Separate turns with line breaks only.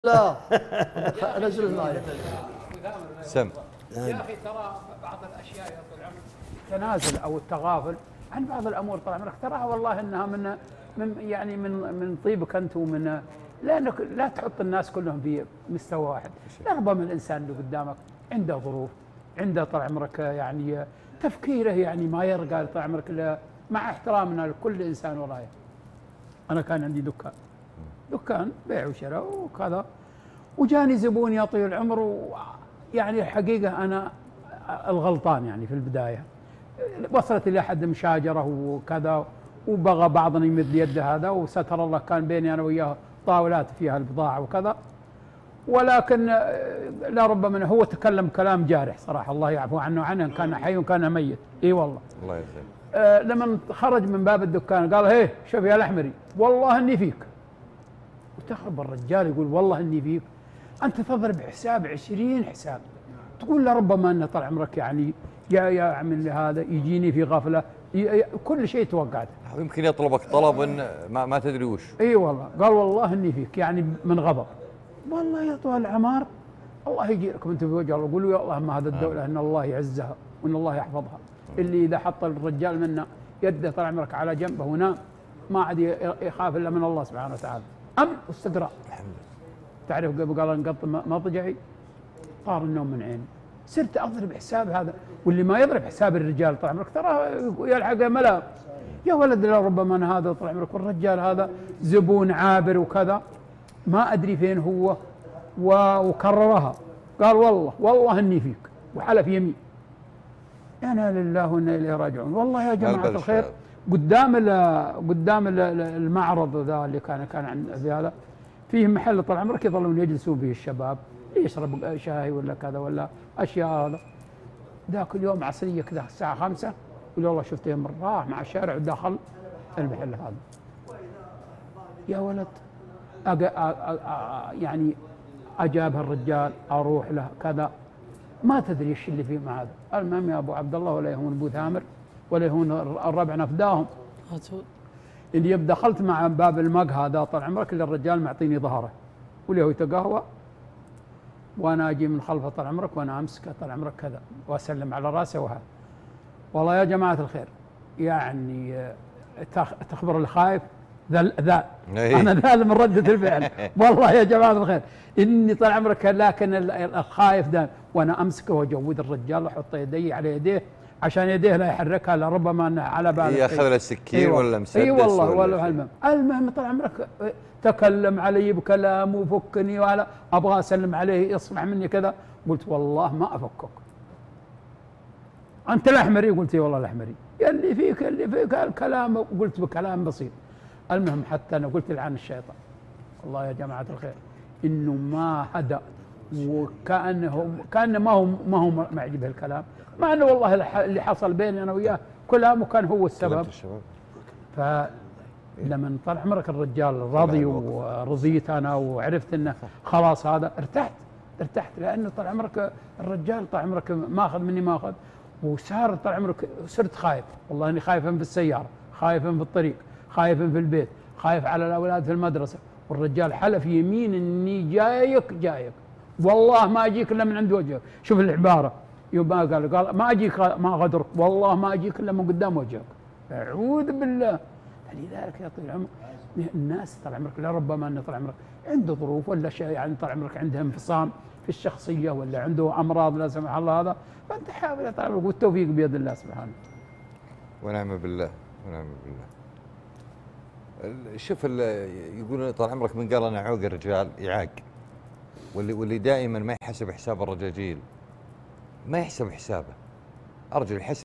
لا نزل الماء.
سم.
يا اخي ترى بعض الاشياء يا طول العمر التنازل او التغافل عن بعض الامور طال عمرك تراها والله انها من طيبك انت ومن لانك لا تحط الناس كلهم في مستوى واحد. ربما الانسان اللي قدامك عنده ظروف، عنده طال عمرك يعني تفكيره يعني ما يرقى طال عمرك مع احترامنا لكل انسان ورايه. انا كان عندي دكان بيع وشراء وكذا، وجاني زبون يا طويل العمر، يعني الحقيقه انا الغلطان يعني في البدايه. وصلت الى حد مشاجره وكذا، وبغى بعضنا يمد يده هذا، وستر الله كان بيني انا وياه طاولات فيها البضاعه وكذا، ولكن لا ربما هو تكلم كلام جارح صراحه، الله يعفو عنه كان حي وكان ميت. اي والله
الله يسلمك.
لما خرج من باب الدكان قال: هيه شوف يا الاحمري، والله اني فيك. وتخرب الرجال يقول: والله اني فيك، انت تضرب حساب 20 حساب، تقول لربما ان طال عمرك يعني يا عمل هذا يجيني في غفله، كل شيء توقعته.
يمكن يطلبك طلب ما تدري وش.
اي والله قال: والله اني فيك، يعني من غضب. والله يا طوال العمار الله يجيركم انتم في وجه الله، قولوا يا الله ما هذا الدوله ان الله يعزها وان الله يحفظها. اللي اذا حط الرجال منا يده طال عمرك على جنبه ونام ما عاد يخاف الا من الله سبحانه وتعالى. امن واستقرار. تعرف قال انقط مضجعي طار النوم من عيني. صرت اضرب حساب هذا، واللي ما يضرب حساب الرجال طال عمرك ترى يلحق ملا. يا ولد لا ربما انا هذا طال عمرك والرجال هذا زبون عابر وكذا، ما ادري فين هو، وكررها قال: والله اني فيك، وحلف يمين. انا لله وانا اليه راجعون. والله يا جماعه الخير قدام المعرض ذا اللي كان عند هذا فيه محل طال عمرك يظلون يجلسون فيه الشباب يشرب شاي ولا كذا ولا اشياء هذا. ذاك اليوم عصريه كذا الساعه 5 يقول: والله شفته من راح مع الشارع ودخل المحل هذا. يا ولد يعني اجاب الرجال، اروح له كذا، ما تدري ايش اللي فيه مع هذا. المهم يا ابو عبد الله، ولا يهون ابو ثامر ولا يهون الربع نفداهم، اللي دخلت مع باب المقهى هذا طال عمرك اللي الرجال معطيني ظهره واللي هو يتقهوى، وانا اجي من خلفه طال عمرك وانا امسكه طال عمرك كذا واسلم على راسه وهذا. والله يا جماعه الخير يعني تخبر الخايف ذا انا ذا من رده الفعل. والله يا جماعه الخير اني طال عمرك، لكن الخايف ذا وانا امسكه واجود الرجال واحط يدي على يديه عشان يديه لا يحركها، لربما انه على باله
ياخذ له السكين ولا مسدس.
اي والله المهم طال عمرك تكلم علي بكلام وفكني، ولا ابغى اسلم عليه يصنع مني كذا. قلت: والله ما افكك، انت الاحمري؟ قلت: اي والله الاحمري. اللي فيك الكلام، قلت بكلام بسيط. المهم حتى انا قلت: لعن الشيطان. والله يا جماعه الخير انه ما هدأ، كانه ما هو معجب الكلام، مع انه والله اللي حصل بيني انا وياه كلامه كان هو السبب. فلما طال عمرك الرجال رضي ورضيت انا وعرفت انه خلاص هذا ارتحت لانه طال عمرك الرجال طال عمرك ماخذ مني ماخذ، وصار طال عمرك صرت خايف. والله اني خايفا في السياره، خايفا في الطريق، خايفا في البيت، خايف على الاولاد في المدرسه. والرجال حلف يمين اني جايك والله ما اجيك الا من عند وجهك. شوف العباره، يوم قال ما اجيك ما غدرك، والله ما اجيك الا من قدام وجهك. اعوذ بالله. فلذلك يا طويل العمر الناس طال عمرك لربما ان طال عمرك عنده ظروف ولا شيء، يعني طال عمرك عنده انفصام في الشخصيه ولا عنده امراض لا سمح الله هذا، فانت حاول طال عمرك، والتوفيق بيد الله سبحانه.
ونعم بالله ونعم بالله. شوف يقولون طال عمرك من قال انا عوق الرجال يعاق، واللي دائما ما يحسب حساب الرجاجيل ما يحسب حسابه. ارجل يحسب